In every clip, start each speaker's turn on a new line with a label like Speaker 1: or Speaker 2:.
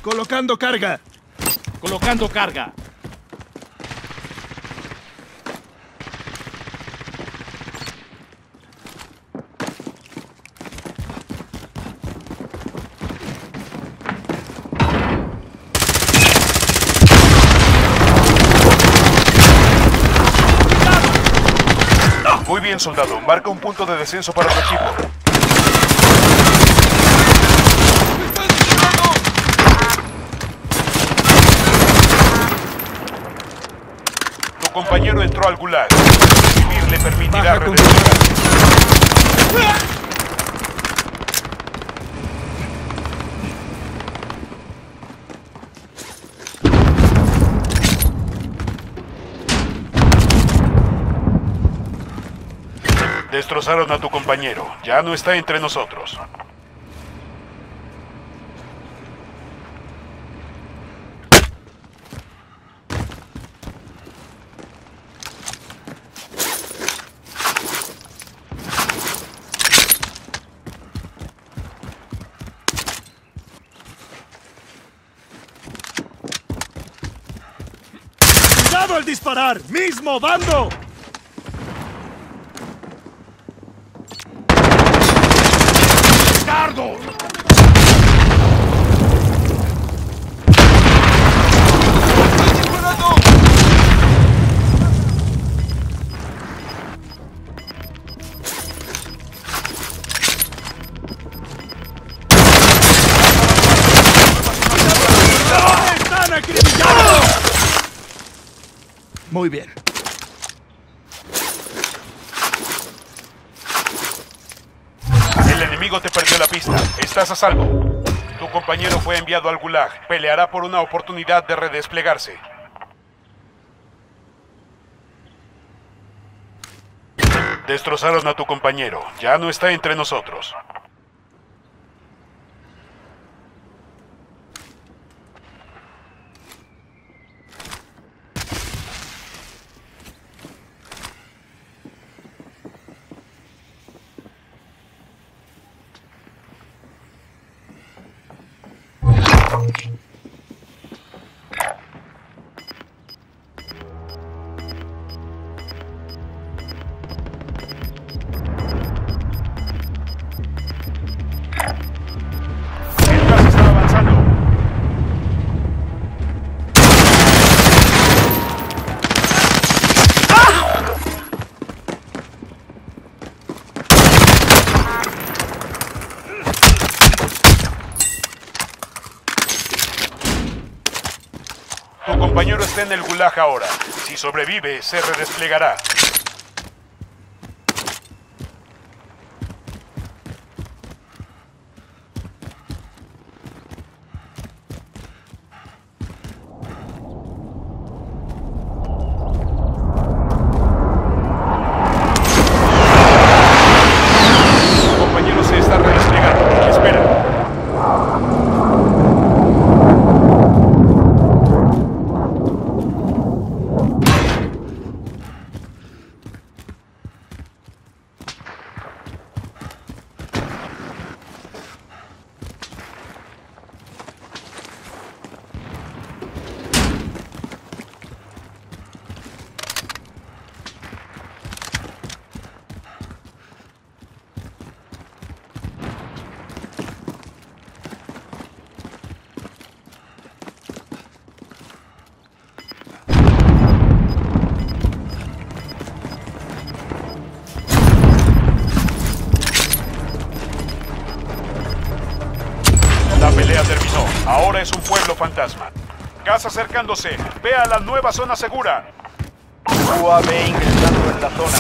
Speaker 1: Colocando carga.
Speaker 2: Colocando carga.
Speaker 3: Muy bien, soldado. Marca un punto de descenso para tu equipo. Tu compañero entró al gulag. Vivir le permitirá redespegar. Destrozaron a tu compañero. Ya no está entre nosotros.
Speaker 1: ¡Cuidado al disparar! ¡Mismo bando!
Speaker 2: ¡Cardo!
Speaker 1: ¡Están acribillados! Muy bien.
Speaker 3: El enemigo te perdió la pista. Estás a salvo. Tu compañero fue enviado al gulag. Peleará por una oportunidad de redesplegarse. Destrozaron a tu compañero. Ya no está entre nosotros. El gas está avanzando. Tu compañero está en el gulag ahora. Si sobrevive, se redesplegará. Tu compañero se está redesplegando. Espera. La pelea terminó. Ahora es un pueblo fantasma. Gas acercándose. Ve a la nueva zona segura.
Speaker 4: UAV ingresando en la zona.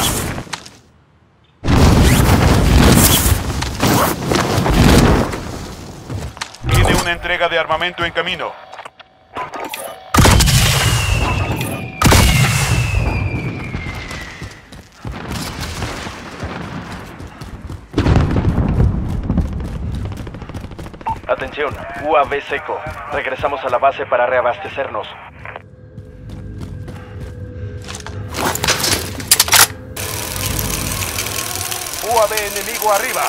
Speaker 3: Tiene una entrega de armamento en camino.
Speaker 4: Atención, UAV seco. Regresamos a la base para reabastecernos.
Speaker 3: UAV enemigo arriba.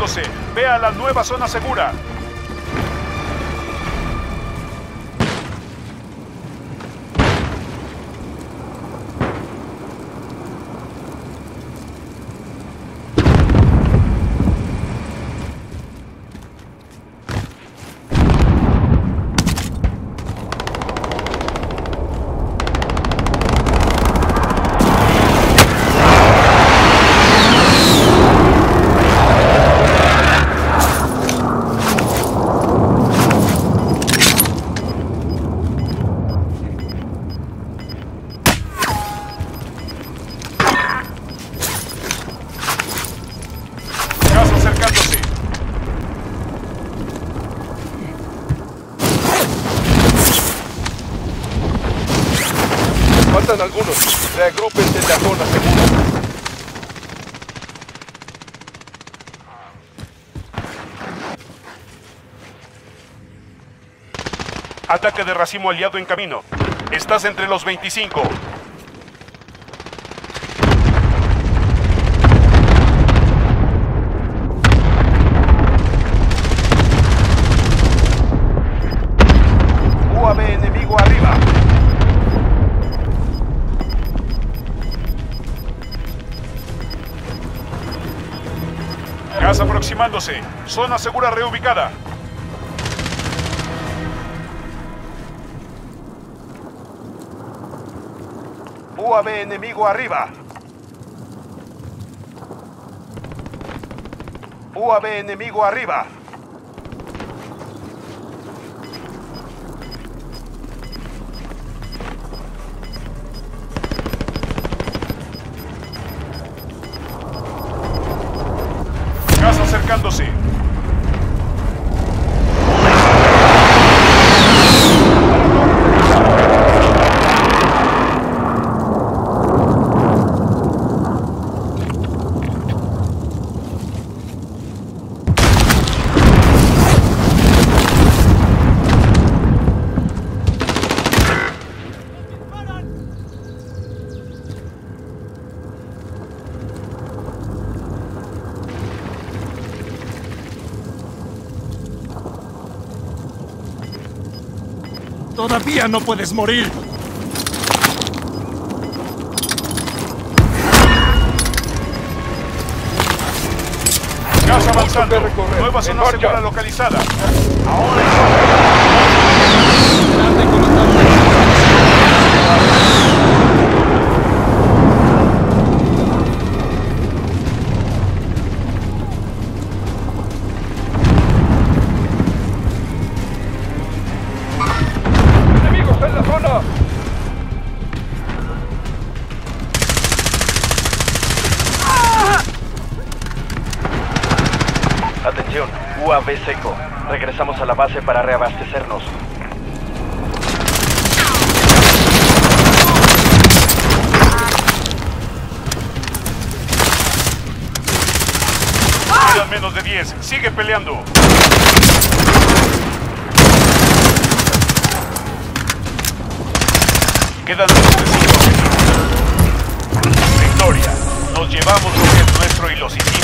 Speaker 3: acercándose. Ve a la nueva zona segura.
Speaker 5: Faltan algunos. Reagrupense en la zona segura.
Speaker 3: Ataque de racimo aliado en camino. Estás entre los 25.
Speaker 5: UAV enemigo arriba.
Speaker 3: Gas aproximándose. Zona segura reubicada.
Speaker 5: UAV enemigo arriba. UAV enemigo arriba.
Speaker 3: Gas acercándose.
Speaker 1: ¡Todavía no puedes morir!
Speaker 3: Gas avanzando.
Speaker 5: recorrer.
Speaker 3: Nueva
Speaker 5: En
Speaker 3: zona
Speaker 5: marcha.
Speaker 3: segura localizada.
Speaker 2: Grande, comandante.
Speaker 5: ¡Enemigos en la zona!
Speaker 4: Atención, UAV seco. Regresamos a la base para reabastecernos.
Speaker 3: Quedan menos de 10. Sigue peleando. Quedan menos de 5. Victoria. Nos llevamos lo que es nuestro y los hicimos.